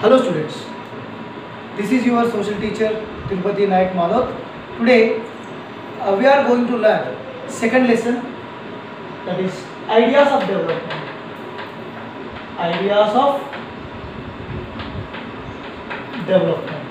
Hello students, this is your social teacher Tirupati Nayak Madhav. Today we are going to learn second lesson, that is ideas of development. Ideas of development.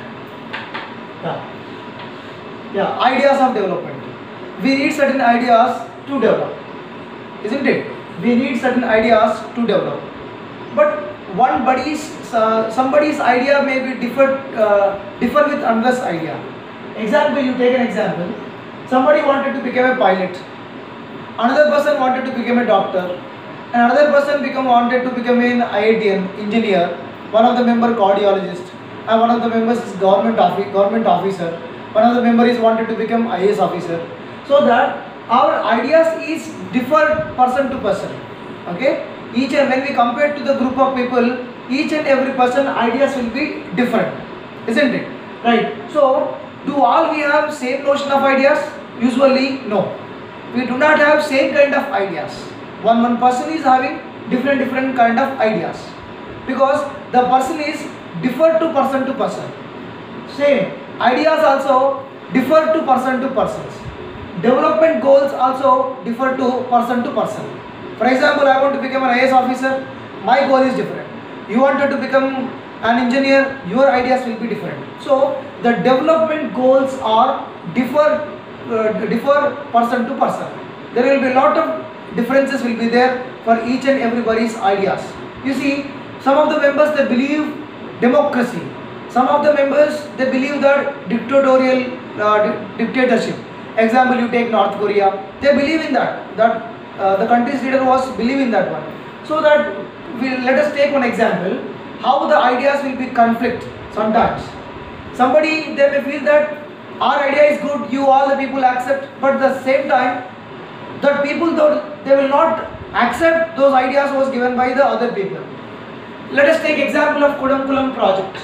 Ideas of development. We need certain ideas to develop, isn't it? We need certain ideas to develop, but somebody's idea may be differ with another's idea. Example, you take an example. Somebody wanted to become a pilot, another person wanted to become a doctor, and another person wanted to become an IITian engineer. One of the member cardiologist, and one of the members is government officer. One of the members wanted to become IAS officer. So that our ideas is differ person to person. Okay. Each and when we compare to the group of people, each and every person ideas will be different, isn't it? Right. So, do all we have same notion of ideas? Usually, no. We do not have same kind of ideas. One person is having different kind of ideas, because the person is differ to person. Same ideas also differ to persons. Development goals also differ to person. For example, I want to become an IAS officer, my goal is different. You wanted to become an engineer, your ideas will be different. So, the development goals are differ person to person. There will be a lot of differences will be there for each and everybody's ideas. You see, some of the members they believe democracy. Some of the members they believe that dictatorship. Example, you take North Korea, they believe in that the country's leader was believing that one. So that let us take one example, how the ideas will be conflict sometimes. Somebody they may feel that our idea is good, you all the people accept, but at the same time that people they will not accept those ideas was given by the other people. Let us take example of Kudamkulam project.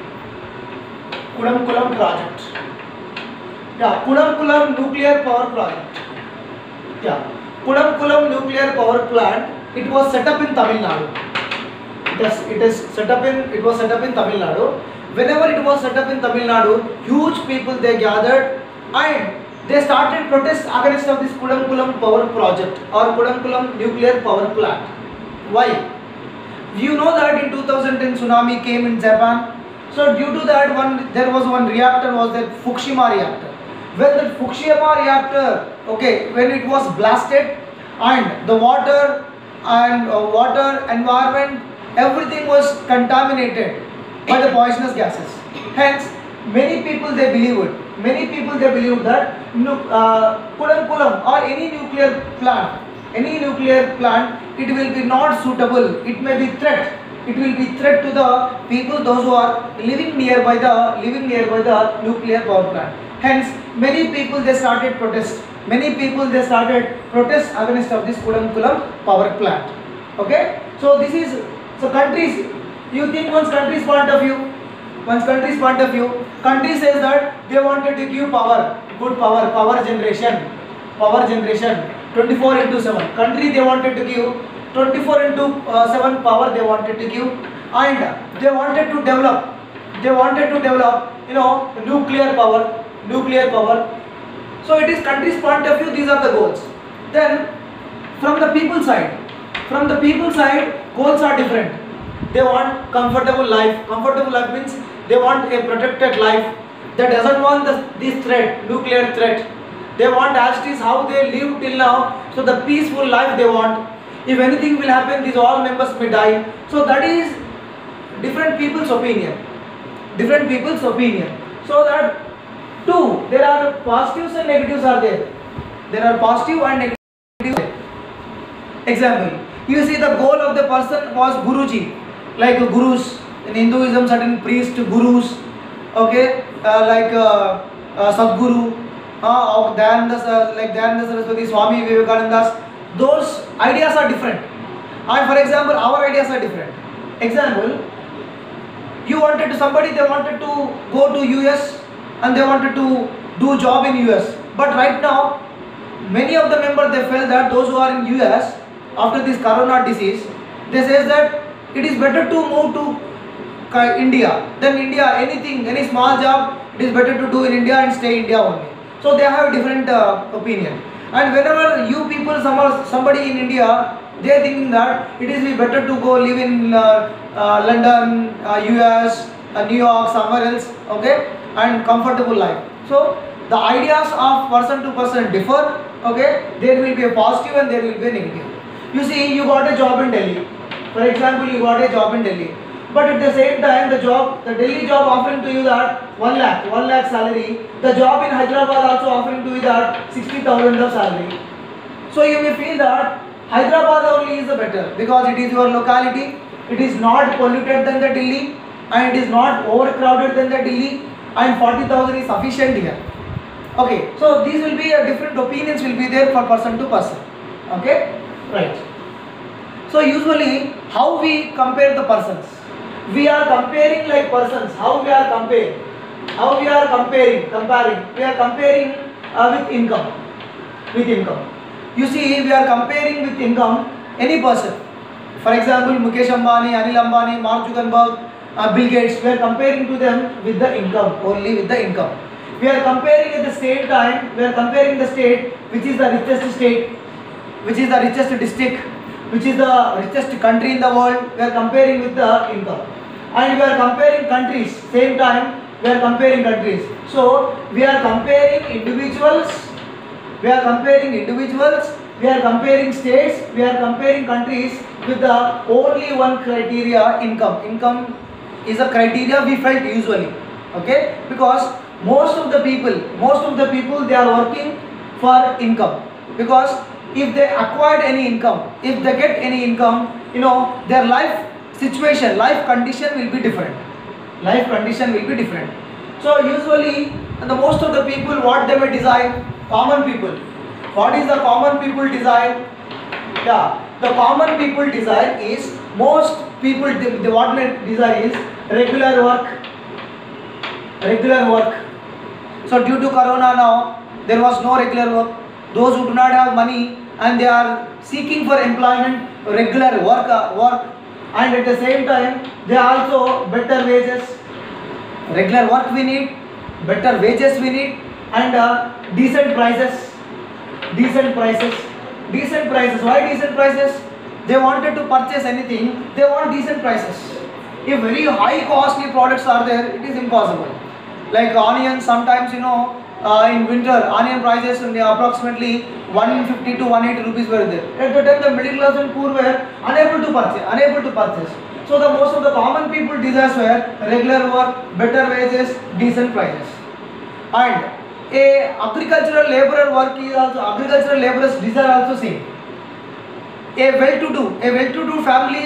Kudamkulam nuclear power project. Kudamkulam nuclear power plant, it was set up in Tamil Nadu. It was set up in Tamil Nadu. Whenever it was set up in Tamil Nadu, huge people they gathered and they started protest against of this Kudamkulam power project or Kudamkulam nuclear power plant. Why? You know that in 2010 tsunami came in Japan. So due to that there was one reactor, was that Fukushima reactor. When the Fukushima reactor, when it was blasted and the water environment, everything was contaminated by the poisonous gases. Hence, many people they believe it. Many people they believe that Kudamkulam or any nuclear plant, it will be not suitable. It may be threat. It will be threat to the people those who are living nearby the nuclear power plant. Hence, many people they started protest. Many people they started protest against of this Kudamkulam power plant. Okay. So this is countries. You think one's country's point of view. Country says that they wanted to give power, good power generation, 24/7. Country they wanted to give 24/7 power they wanted to give, and they wanted to develop nuclear power. So it is country's point of view, these are the goals. Then from the people side goals are different. They want comfortable life. Comfortable life means they want a protected life. They doesn't want this threat, nuclear threat. They want as it is how they live till now. So the peaceful life they want. If anything will happen, these all members may die. So that is different people's opinion. So that two, there are positives and negatives are there. There are positive and negative. Example, you see the goal of the person was Guruji, like gurus in Hinduism, certain priests, gurus, like Sadguru, Dayananda, like Dayananda Saraswati, Swami Vivekananda. Those ideas are different, and for example our ideas are different. Example, you wanted to somebody they wanted to go to US and they wanted to do job in US, but right now many of the members they felt that those who are in US after this corona disease, they says that it is better to move to India, then India, anything, any small job, it is better to do in India and stay India only. So they have different opinion. And whenever you people, somebody in India, they are thinking that it is better to go live in London, US, New York, somewhere else, okay, and comfortable life. So the ideas of person to person differ, okay. There will be a positive and there will be a negative. You see, you got a job in Delhi. For example, you got a job in Delhi, but at the same time, the Delhi job offering to you that 1 lakh salary. The job in Hyderabad also offering to you that 60,000 of salary. So you may feel that Hyderabad only is the better because it is your locality. It is not polluted than the Delhi, and it is not overcrowded than the Delhi, and 40,000 is sufficient here. Okay, so these will be different opinions will be there for person to person. Okay, right. So usually how we compare the persons? We are comparing like persons. How we are comparing? How we are comparing? We are comparing with income. With income. You see, we are comparing with income any person. For example, Mukesh Ambani, Anil Ambani, Mark Zuckerberg, Bill Gates. We are comparing to them with the income, only with the income. We are comparing at the same time. We are comparing the state, which is the richest state, which is the richest district, which is the richest country in the world. We are comparing with the income, and we are comparing countries. Same time, we are comparing countries. So we are comparing individuals. We are comparing individuals. We are comparing states. We are comparing countries with the only one criteria: income. Income is a criteria we felt usually. Okay, because most of the people they are working for income, because if they acquired any income, if they get any income, you know, their life situation, life condition will be different. Life condition will be different. So usually the most of the people, what they may desire, common people. What is the common people desire? Yeah, the common people desire is, most people what they desire is regular work. Regular work. So due to Corona now, there was no regular work. Those who do not have money and they are seeking for employment, regular work, and at the same time they are also better wages. Regular work we need, better wages we need, and decent prices. Decent prices. Decent prices. Why decent prices? They wanted to purchase anything, they want decent prices. If very high costly products are there, it is impossible. Like onions, sometimes, you know, in winter, onion prices approximately 150 to 180 rupees were there. At the time, the middle class and poor were unable to purchase. So the most of the common people desires were regular work, better wages, decent prices. And a agricultural laborer work is also, agricultural laborers desire also same. A well-to-do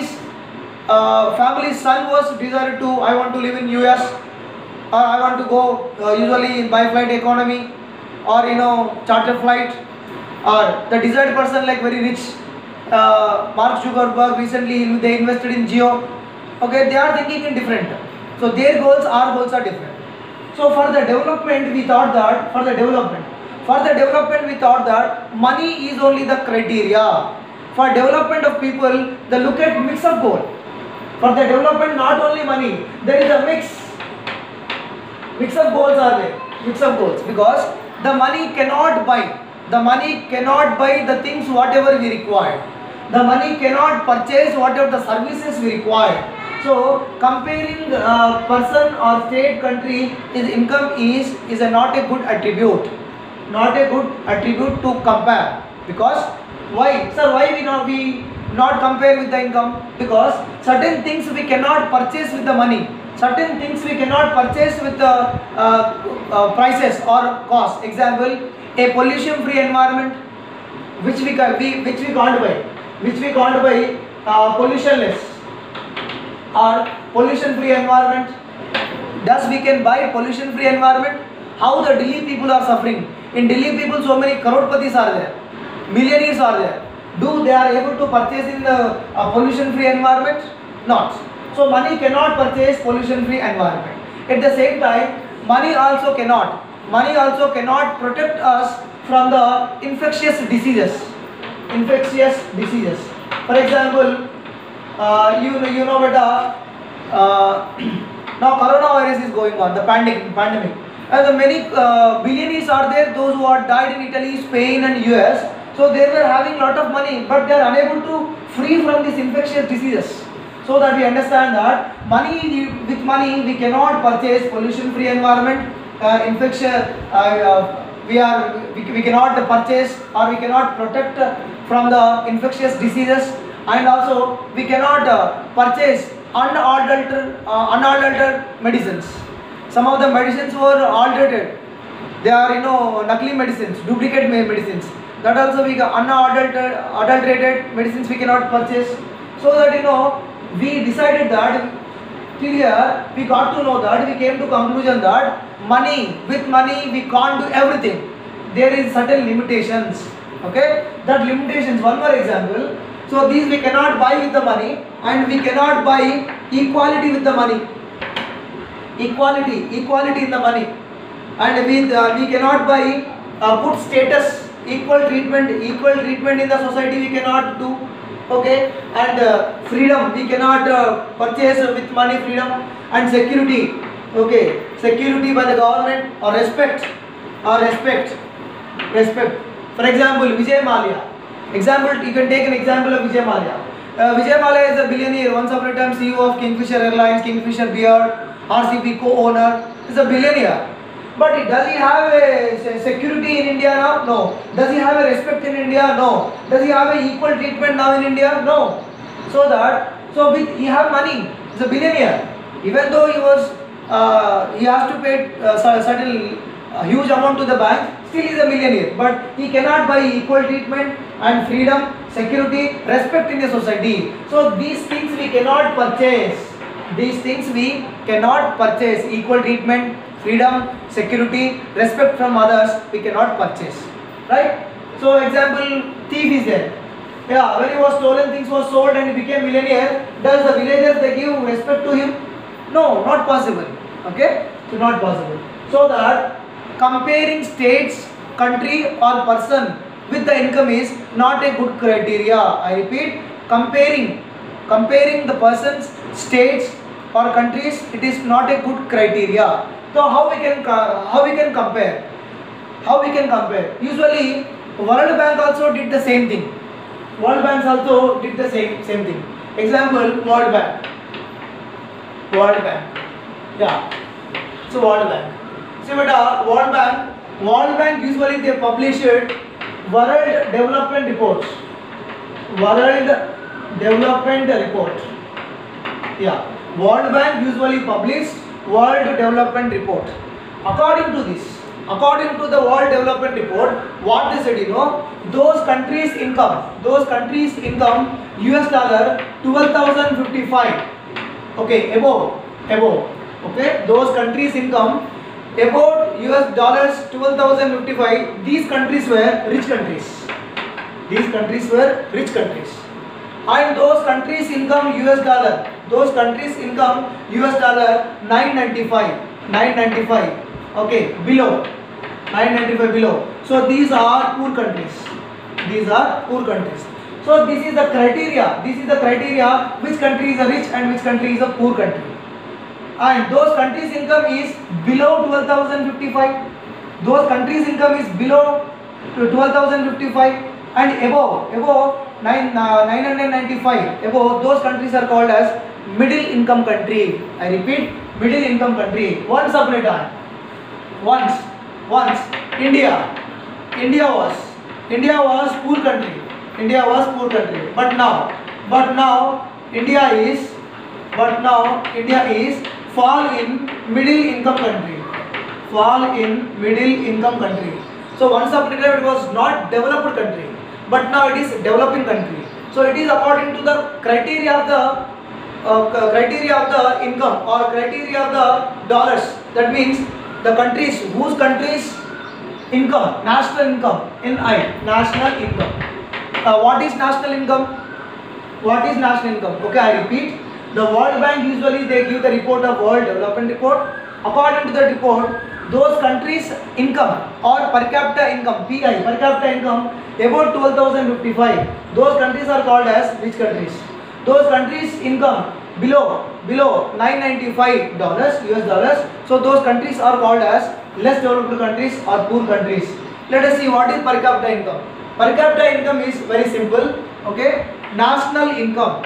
family's son was desired to, I want to live in US, or I want to go usually by flight economy, or you know, charter flight, or the desired person like very rich, Mark Zuckerberg, recently they invested in Jio. Okay, they are thinking in different. So their goals, our goals are different. So for the development, we thought that money is only the criteria. For development of people, they look at mix of goal. For the development, not only money, there is a mix. Mix of goals are there. Mix of goals, because the money cannot buy. The money cannot buy the things whatever we require. The money cannot purchase whatever the services we require. So comparing person or state, country, is income is not a good attribute. Not a good attribute to compare. Because why? Sir, why we not compare with the income? Because certain things we cannot purchase with the money. Certain things we cannot purchase with the prices or cost. Example, a pollution-free environment, which we can't buy. Pollutionless or pollution-free environment. Thus we can buy pollution-free environment. How the Delhi people are suffering. In Delhi people, so many crorepati's are there, millionaires are there. Do they are able to purchase in the pollution-free environment? Not. So money cannot purchase pollution-free environment. At the same time, money also cannot protect us from the infectious diseases. For example, you know beta, Now coronavirus is going on, the pandemic, and the many billionaires are there, those who are died in Italy, Spain and US. So they were having lot of money, but they are unable to free from these infectious diseases. So that we understand that with money we cannot purchase pollution free environment, infection, we cannot purchase or we cannot protect from the infectious diseases, and also we cannot purchase unadulterated medicines. Some of the medicines were adulterated, they are nakli medicines, duplicate medicines, that also we unadulterated medicines we cannot purchase. So that we decided that till here we got to know that we came to conclusion that with money we can't do everything. There is certain limitations. Okay, that limitations, one more example. So these we cannot buy with the money, and we cannot buy equality with the money. Equality in the money, and we cannot buy put status, equal treatment in the society we cannot do. Okay, and freedom we cannot purchase with money, freedom and security. Okay, security by the government or respect. For example, Vijay Mallya. Example, you can take an example of Vijay Mallya. Vijay Mallya is a billionaire, once upon a time CEO of Kingfisher Airlines, Kingfisher Beer, RCB co-owner, is a billionaire. But does he have a security in India now? No. Does he have a respect in India? No. Does he have a equal treatment now in India? No. So he have money. He's a billionaire. Even though he has to pay certain huge amount to the bank, still he is a millionaire. But he cannot buy equal treatment and freedom, security, respect in the society. So these things we cannot purchase. Equal treatment, freedom, security, respect from others we cannot purchase, right? So example, thief is there. Yeah, when he was stolen, things was sold and he became millionaire. Does the villagers they give respect to him? No, not possible. Okay, so not possible. So that comparing states, country or person with the income is not a good criteria. I repeat, comparing the persons, states or countries, it is not a good criteria. So how we can compare? Usually World Bank also did the same thing. Example, World Bank. Yeah. So World Bank. See beta, World Bank usually they publish World Development Report. Yeah. World Bank usually published World Development Report. According to the World Development Report, what they said, those countries' income US dollar 12,055. Okay, above. Okay, those countries' income about US dollars 12,055. These countries were rich countries. And those countries' income US dollar 995. Okay, below 995 below. So these are poor countries. So this is the criteria. Which country is a rich and which country is a poor country. And those countries' income is below 12,055. Those countries' income is below 12,055 and above 995. Above, those countries are called as middle income country. I repeat, middle income country. Once upon a time, once India was poor country. But now India is fall in middle income country. So once upon a time it was not developed country, but now it is developing country. So it is according to the criteria of the income or criteria of the dollars. That means the countries whose countries income, national income, national income. What is national income? Okay, I repeat. The World Bank usually they give the report of World Development Report. According to the report, those countries' income or per capita income (PI) about 12,055. Those countries are called as rich countries. Those countries' income below $995 US dollars. So those countries are called as less developed countries or poor countries. Let us see what is per capita income. Per capita income is very simple. Okay, national income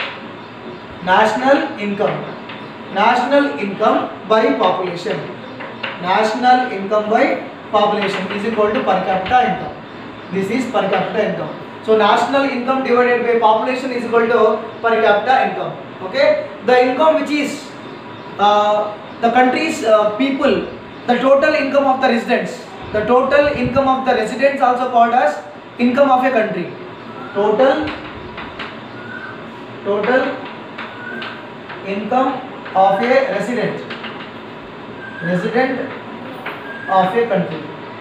by population. National income by population is equal to per capita income. This is per capita income. So national income divided by population is equal to per capita income. Okay, the income which is the country's people, the total income of the residents. The total income of the residents also called as income of a country. Total income of a resident of a country.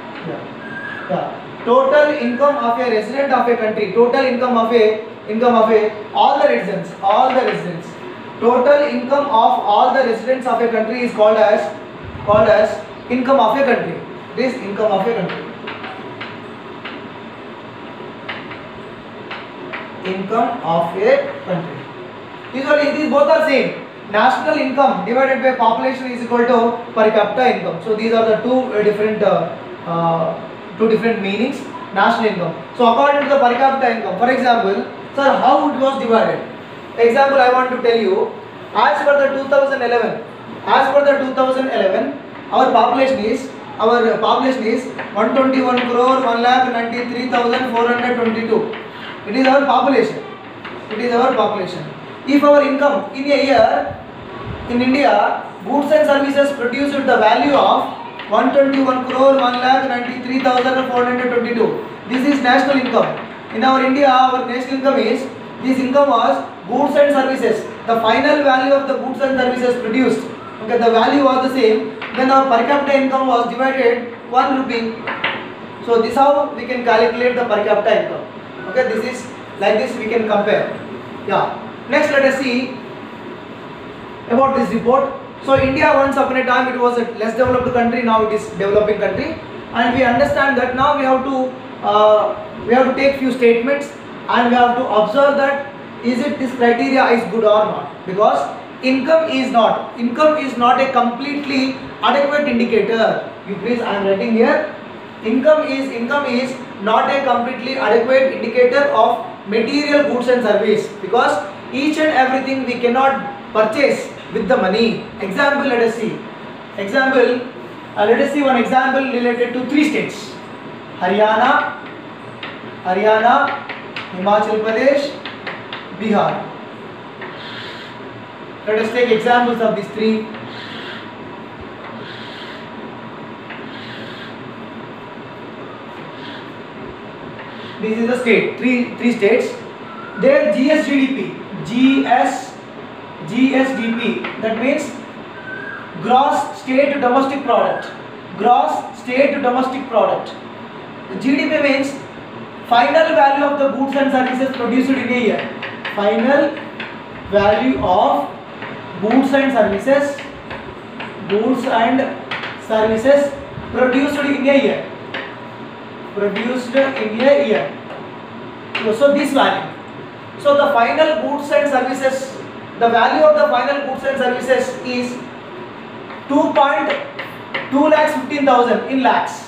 Total income of a resident of a country. Total income of all the residents. Total income of all the residents of a country is called as income of a country. This income of a country. Income of a country. These both are same. National income divided by population is equal to per capita income. So these are the two different meanings. National income. So according to the per capita income, for example, sir, how it was divided? Example, I want to tell you. As per the 2011, our population is 121 crore 1,93,422. It is our population. If our income in a year in India, goods and services produced the value of 121 crore 1,93,422. This is national income. In our India, our national income is, this income was goods and services. The final value of the goods and services produced, okay, the value was the same. Then our per capita income was divided 1 rupee. So this is how we can calculate the per capita income. Okay, this is like this we can compare. Yeah. Next, let us see about this report. So India, once upon a time, it was a less developed country. Now it is developing country, and we understand that now we have to take few statements, and we have to observe that this criteria is good or not, because income is not a completely adequate indicator. You please, I am writing here. Income is not a completely adequate indicator of material goods and service, because each and everything we cannot purchase with the money. Example, let us see. Let us see one example related to 3 states: Haryana, Himachal Pradesh, Bihar. Let us take examples of these 3. This is the state, three states. Their GSDP, that means gross state domestic product. GDP means final value of the goods and services produced in a year. Final value of goods and services produced in a year. So this value. So the final goods and services, the value of the final goods and services is 2,15,000 in lakhs.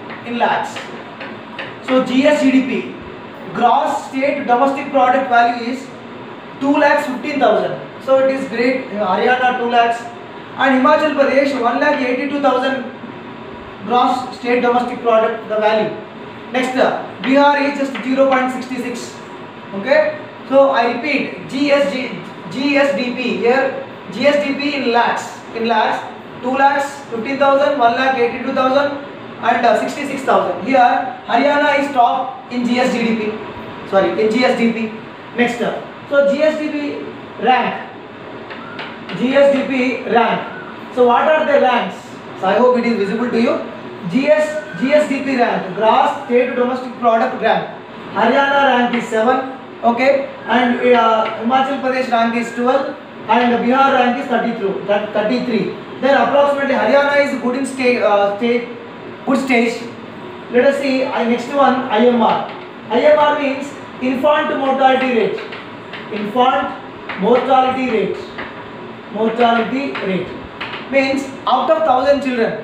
So GSDP, gross state domestic product value is 2,15,000. So it is great. Haryana 2 lakhs and Himachal Pradesh 1,82,000 gross state domestic product the value. Next, Bihar is just 0.66. Okay. So I repeat, GSDP here, GSDP in lakhs, 2,15,000, 1,82,000 and 66,000. Here Haryana is top in GSDP. Next, so GSDP rank. So what are the ranks? So I hope it is visible to you. GSDP rank, gross state domestic product rank. Haryana rank is 7. Okay, and Himachal Pradesh rank is 12 and Bihar rank is 33. Then approximately Haryana is good in good stage. Let us see next one, IMR. IMR means infant mortality rate. Mortality rate. Mortality rate means out of 1,000 children,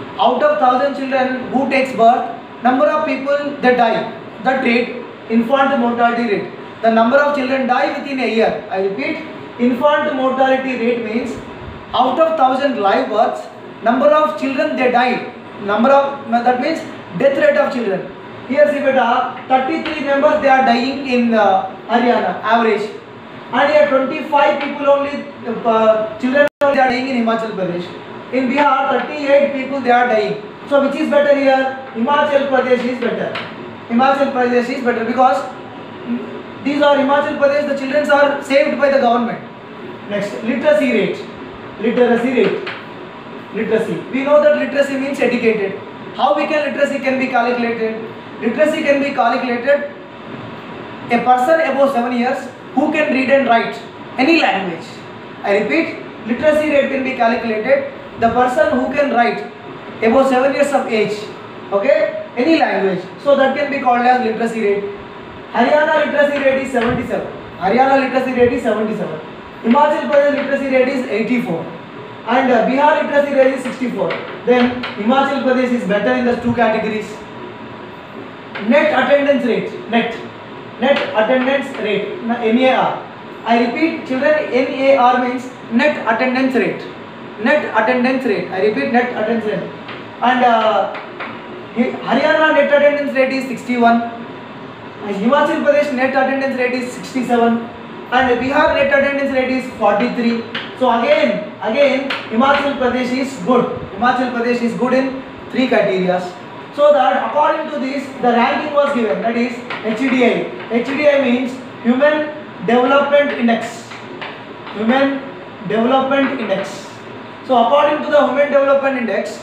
who takes birth, number of people that die. That rate, infant mortality rate. The number of children die within a year. I repeat, infant mortality rate means out of 1,000 live births, number of children they die. That means death rate of children. Here see beta, 33 members they are dying in Haryana average, and here 25 people only children they are dying in Himachal Pradesh. In Bihar 38 people they are dying. So which is better here? Himachal Pradesh is better. Himachal Pradesh is better because these are Himachal Pradesh, the children are saved by the government. Next, literacy rate. Literacy rate. Literacy. We know that literacy means educated. How literacy can be calculated? Literacy can be calculated. A person above 7 years who can read and write any language. I repeat, literacy rate can be calculated. The person who can write above 7 years of age, okay, any language. So that can be called as literacy rate. Haryana literacy rate is 77. Haryana literacy rate is 77. Himachal Pradesh literacy rate is 84. And Bihar literacy rate is 64. Then Himachal Pradesh is better in the two categories. Net attendance rate. Net attendance rate. NAR. I repeat, children, NAR means net attendance rate. Net attendance rate. I repeat, net attendance rate. And Haryana net attendance rate is 61. And Himachal Pradesh net attendance rate is 67. And Bihar net attendance rate is 43. So again Himachal Pradesh is good. Himachal Pradesh is good in three criteria. So that according to this, the ranking was given. That is HDI. HDI means Human Development Index. Human Development Index. So according to the Human Development Index,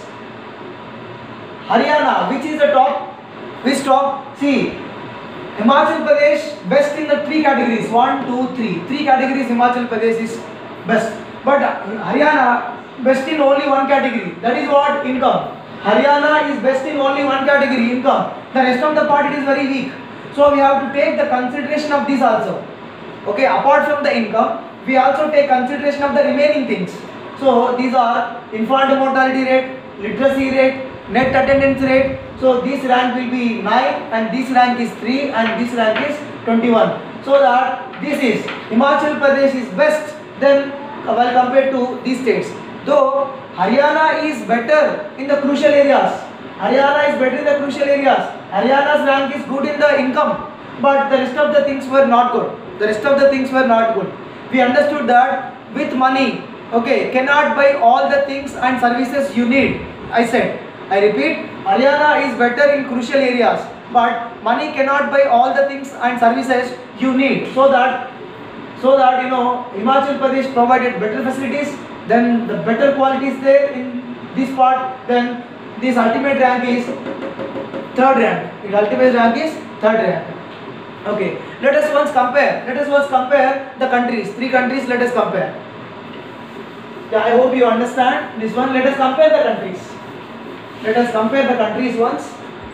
Haryana, which is the top? Which top? See, Himachal Pradesh best in the three categories. 1, 2, 3. Three categories Himachal Pradesh is best. But Haryana best in only one category. That is what? Income. Haryana is best in only one category, income. The rest of the part it is very weak. So we have to take the consideration of this also. Okay, apart from the income, we also take consideration of the remaining things. So these are infant mortality rate, literacy rate, net attendance rate. So this rank will be 9 and this rank is 3 and this rank is 21. So that this is Himachal Pradesh is best than while compared to these states. Though Haryana is better in the crucial areas. Haryana is better in the crucial areas. Haryana's rank is good in the income, but the rest of the things were not good. The rest of the things were not good. We understood that with money, okay, cannot buy all the things and services you need. I said, I repeat, Haryana is better in crucial areas, but money cannot buy all the things and services you need. So that you know, Himachal Pradesh provided better facilities, then the better quality is there in this part, then this ultimate rank is third rank. Its ultimate rank is third rank. Okay, let us once compare the countries. Three countries, let us compare. Yeah, I hope you understand this one. Let us compare the countries. Let us compare the countries once.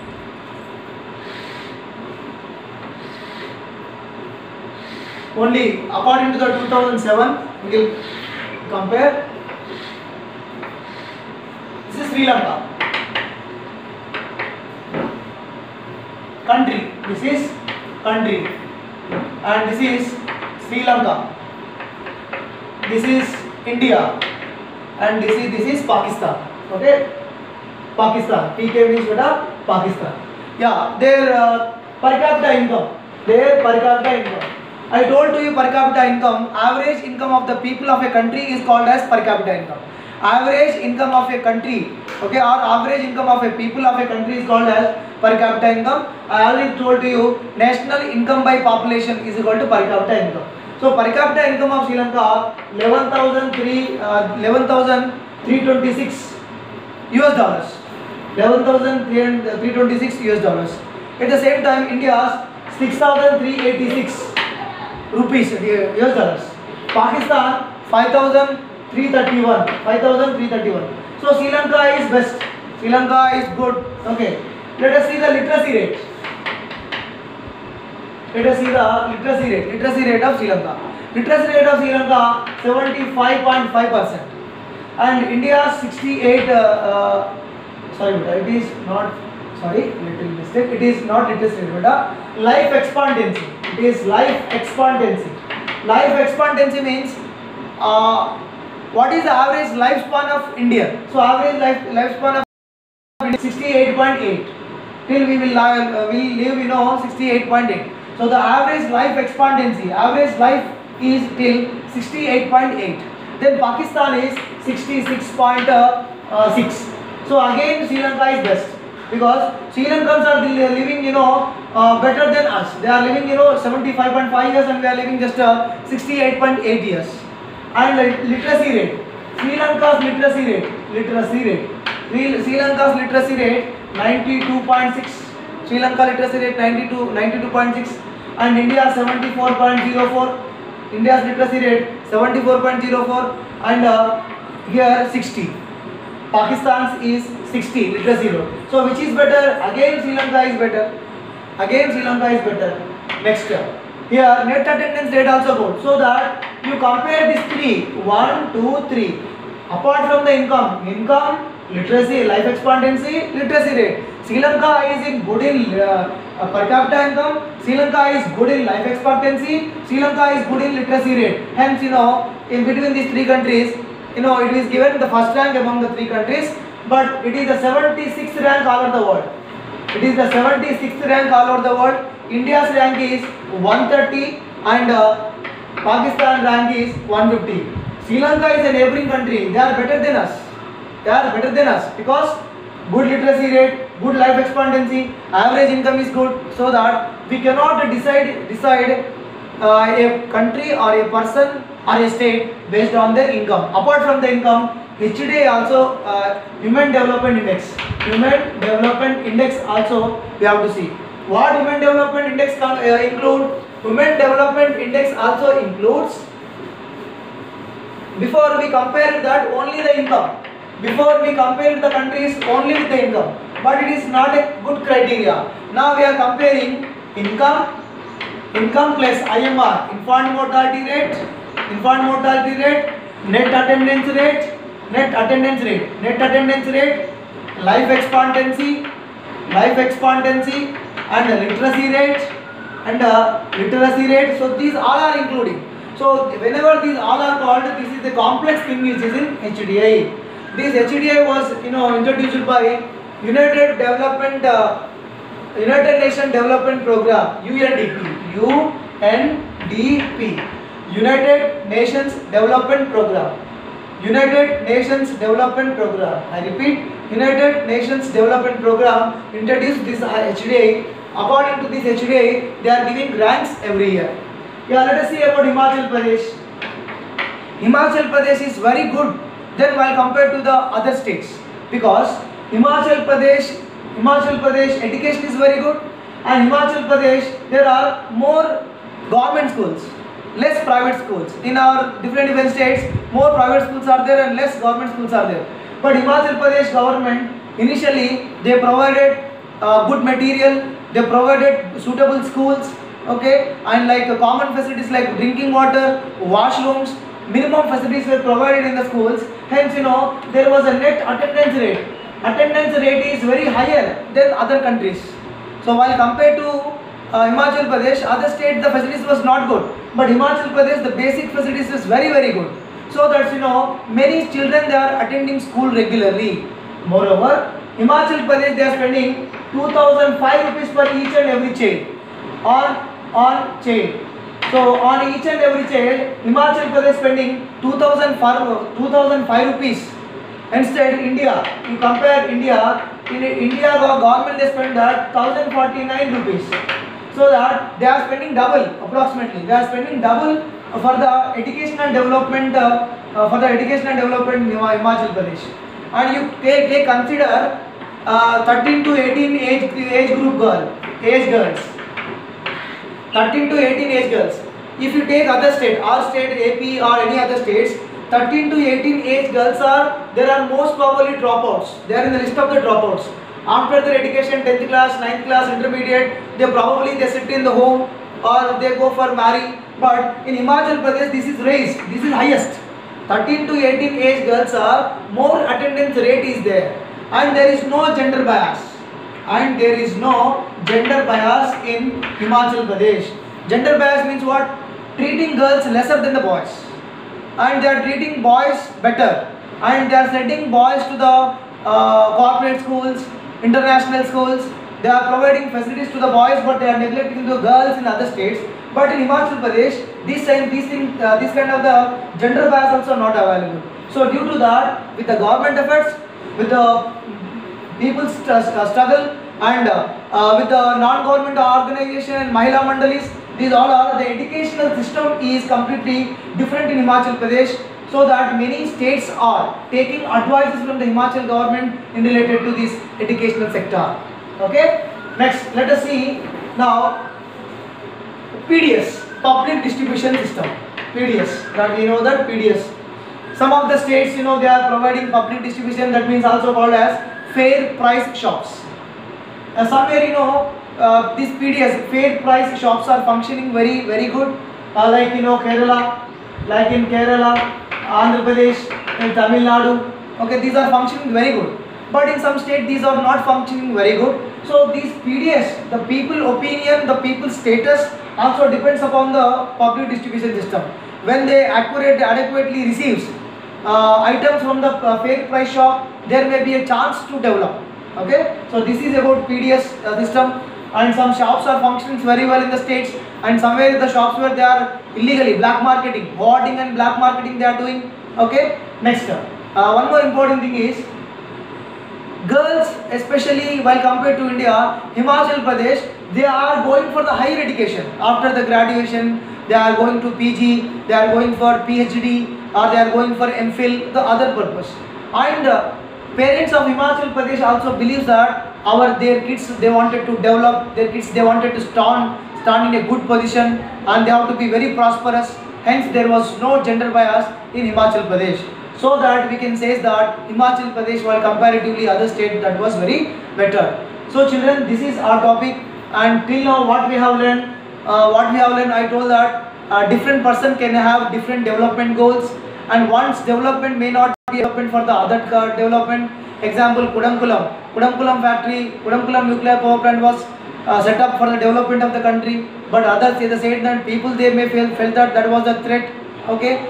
Only according to the 2007 we will compare. This is Sri Lanka. Country. This is country. And this is Sri Lanka. This is India. And this is Pakistan. Okay? Pakistan. PK means what? Pakistan. Yeah, their per capita income. Their per capita income. I told you per capita income, average income of the people of a country is called as per capita income. Average income of a country, okay, or average income of a people of a country is called as per capita income. I already told you national income by population is equal to per capita income. So per capita income of Sri Lanka 11,326 US dollars. 11,326 US dollars. At the same time, India's 6,386 rupees US dollars. Pakistan 5,331. 5,331. So Sri Lanka is best. Sri Lanka is good. Okay. Let us see the literacy rate. Let us see the literacy rate. Literacy rate of Sri Lanka. Literacy rate of Sri Lanka 75.5%, and India 68. Sorry, it is not. Sorry, little mistake. It is not literacy rate, but life expectancy. It is life expectancy. Life expectancy means what is the average lifespan of India? So average lifespan of India is 68.8. Till we will live 68.8. So the average life expectancy, average life is till 68.8. Then Pakistan is 66.6. So again Sri Lanka is best, because Sri Lankans are living better than us. They are living 75.5 years, and we are living just 68.8 years. And literacy rate, Sri Lanka's literacy rate, Sri Lanka's literacy rate 92.6. Sri Lanka literacy rate 92.6, and India 74.04. India's literacy rate 74.04, and here 60. Pakistan's is 60 literacy rate. So which is better? Again Sri Lanka is better. Next, here net attendance rate also good. So that you compare these three, 1, 2, 3. Apart from the income, literacy, life expectancy, literacy rate. Sri Lanka is in good in per capita income. Sri Lanka is good in life expectancy. Sri Lanka is good in literacy rate. Hence, in between these three countries, it is given the first rank among the three countries, but it is the 76th rank all over the world. India's rank is 130, and Pakistan rank is 150. Sri Lanka is a neighboring country. They are better than us. Because good literacy rate, good life expectancy, average income is good, so that we cannot decide a country or a person or a state based on their income. Apart from the income, HDI also Human Development Index. Human Development Index also we have to see. What Human Development Index include? Human Development Index also includes, before we compare that, only the income. Before we compare the countries only with the income, but it is not a good criteria. Now we are comparing income plus IMR, infant mortality rate, net attendance rate, life expectancy, and literacy rate. So these all are including. So whenever these all are called, this is the complex thing which is in HDI. This HDI was introduced by United Nations Development Program, UNDP. United Nations Development Program. I repeat, United Nations Development Program introduced this HDI. According to this HDI, they are giving ranks every year. Yeah, let us see about Himachal Pradesh. Himachal Pradesh is very good then while compared to the other states, because Himachal Pradesh education is very good, and Himachal Pradesh there are more government schools, less private schools. In our different states, more private schools are there and less government schools are there. But Himachal Pradesh government initially they provided good material, they provided suitable schools, okay, and like common facilities like drinking water, washrooms, minimum facilities were provided in the schools. Hence, there was a net attendance rate. Attendance rate is very higher than other countries. So while compared to Himachal Pradesh, other states the facilities was not good, but Himachal Pradesh the basic facilities is very good. So that many children they are attending school regularly. Moreover, Himachal Pradesh they are spending 2005 rupees per each and every child on child. So on each and every child, Himachal Pradesh spending 2005 rupees. Instead, India, you compare India, in India government they spend that 1049 rupees. So that they are spending double approximately. They are spending double for the education and development in Himachal Pradesh. And you consider 13 to 18 age girls. 13 to 18 age girls. If you take other state, our state, AP or any other states, 13 to 18 age girls there are most probably dropouts. They are in the list of the dropouts. After their education, 10th class, 9th class, intermediate, they sit in the home or they go for marry. But in Himachal Pradesh, this is raised. This is highest. 13 to 18 age girls are more attendance rate is there, and there is no gender bias. And there is no gender bias in Himachal Pradesh. Gender bias means what? Treating girls lesser than the boys, and they are treating boys better, and they are sending boys to the corporate schools, international schools. They are providing facilities to the boys, but they are neglecting the girls in other states. But in Himachal Pradesh, this kind of the gender bias also not available. So due to that, with the government efforts, with the people's struggle, and with the non-government organization and Mahila Mandalis, these all are, the educational system is completely different in Himachal Pradesh, so that many states are taking advices from the Himachal government in related to this educational sector. Okay, next let us see now PDS, public distribution system. PDS, that we know that PDS. Some of the states, they are providing public distribution, that means also called as fair price shops. Somewhere these PDS, fair price shops, are functioning very good, like Kerala, like in Kerala, Andhra Pradesh, in Tamil Nadu. Okay, these are functioning very good, but in some states these are not functioning very good. So these PDS, the people opinion, the people status also depends upon the public distribution system. When they adequately receives items from the fair price shop, there may be a chance to develop. Okay, so this is about PDS system. And some shops are functioning very well in the states, and somewhere the shops where they are illegally black marketing, hoarding and black marketing they are doing. Okay, next one more important thing is girls, especially while compared to India, Himachal Pradesh, they are going for the higher education. After the graduation, they are going to PG, they are going for PhD, or they are going for MPhil, the other purpose. And parents of Himachal Pradesh also believes that their kids, they wanted to develop, their kids, they wanted to stand in a good position, and they have to be very prosperous. Hence there was no gender bias in Himachal Pradesh. So that we can say that Himachal Pradesh, while comparatively other states, that was very better. So children, this is our topic, and till now what we have learned, I told that different person can have different development goals, and one's development may not be development for the other development. Example, Kudankulam factory, Kudankulam nuclear power plant was set up for the development of the country, but others said that people, they may felt that was a threat. Okay,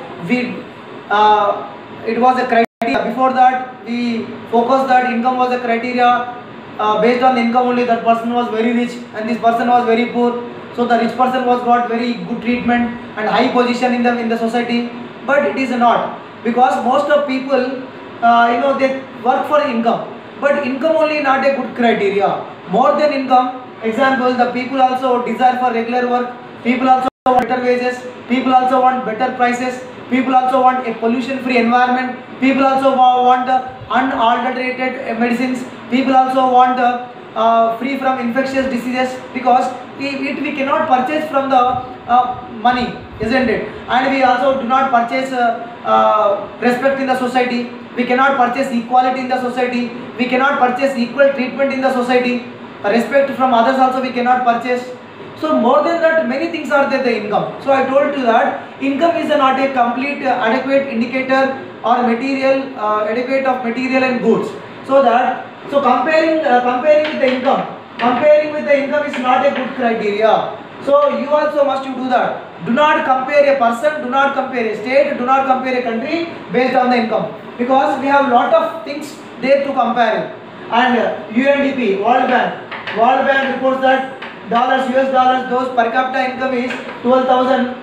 it was a criteria. Before that, we focused that income was a criteria. Based on the income only, that person was very rich and this person was very poor. So the rich person was got very good treatment and high position in the society. But it is not, because most of people they work for income, but income only not a good criteria. More than income, example, the people also desire for regular work, people also want better wages, people also want better prices, people also want a pollution free environment, people also want unadulterated medicines, people also want free from infectious diseases, because we cannot purchase from the money, isn't it? And we also do not purchase respect in the society, we cannot purchase equality in the society, we cannot purchase equal treatment in the society, respect from others also we cannot purchase. So more than that, many things are there, the income. So I told you that income is not a complete adequate indicator or material adequate of material and goods. So comparing with the income is not a good criteria. So you also must do that. Do not compare a person, do not compare a state, do not compare a country based on the income, because we have lot of things there to compare. And UNDP, World Bank reports that US dollars, those per capita income is 12,000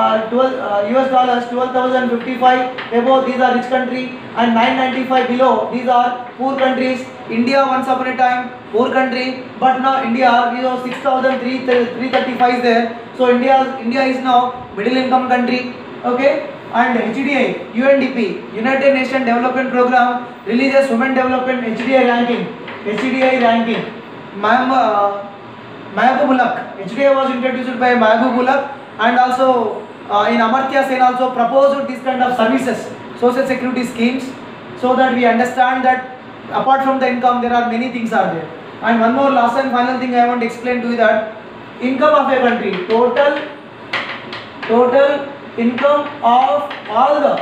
US dollars, 12,055 above, these are rich country, and 995 below, these are poor countries. India once upon a time poor country, but now India, we have 6,335 is there. So India is now middle income country. Okay, and HDI, UNDP, United Nations Development Program, releases women development HDI ranking. Mahbub-ul-Haq, HDI was introduced by Mahbub-ul-Haq, and also in Amartya Sen also proposed this kind of services, social security schemes, so that we understand that apart from the income there are many things are there. And one more last and final thing I want to explain to you, that income of a country, total income of all the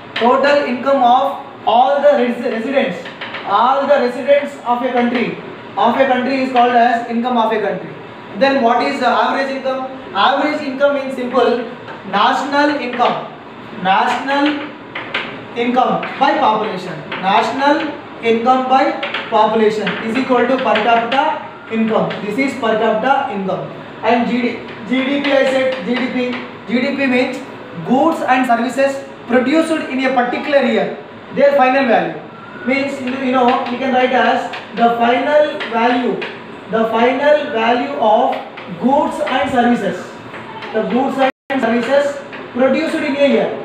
residents, all the residents of a country is called as income of a country. Then what is the average income? Average income means simple, national income by population. National income by population is equal to per capita income. This is per capita income. And GDP, I said GDP means goods and services produced in a particular year. Their final value means, you can write as the final value of goods and services. The goods and services produced in a year.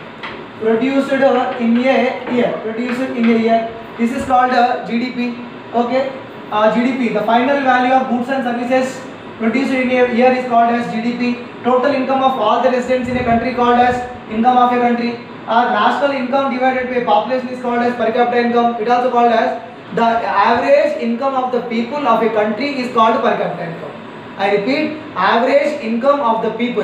This is called GDP. Okay, GDP. The final value of goods and services produced in a year is called as GDP. Total income of all the residents in a country called as income of a country. National income divided by population is called as per capita income. It also called as the average income of the people of a country is called per capita income. I repeat, average income of the people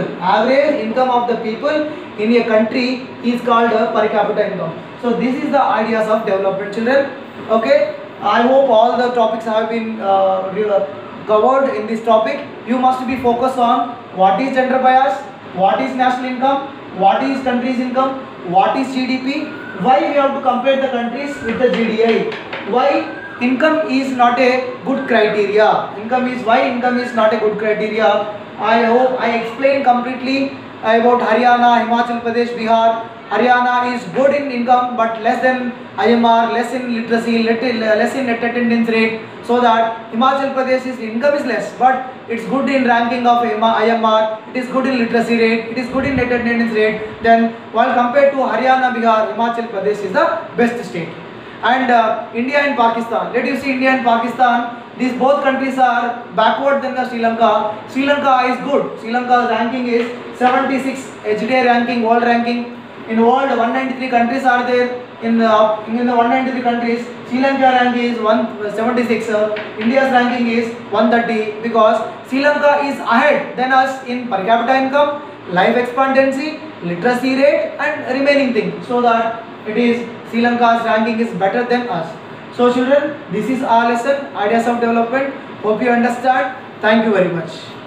in a country is called per capita income. So this is the ideas of development, children. Okay, I hope all the topics have been covered in this topic. You must be focused on what is gender bias, what is national income, what is country's income, what is GDP, why we have to compare the countries with the GDI, why income is not a good criteria. Income is not a good criteria. I hope I explained completely about Haryana, Himachal Pradesh, Bihar. Haryana is good in income but less than IMR, less in literacy, less in net attendance rate. So that Himachal Pradesh's income is less, but it's good in ranking of IMR, it is good in literacy rate, it is good in net attendance rate. Then while compared to Haryana, Bihar, Himachal Pradesh is the best state. And India and Pakistan. Let you see India and Pakistan. These both countries are backward than the Sri Lanka. Sri Lanka is good. Sri Lanka's ranking is 76, HDI ranking, world ranking. In world, 193 countries are there. In the 193 countries, Sri Lanka ranking is 176. India's ranking is 130 because Sri Lanka is ahead than us in per capita income, life expectancy, literacy rate, and remaining things. So that it is Sri Lanka's ranking is better than us. So children, this is our lesson, ideas of development. Hope you understand. Thank you very much.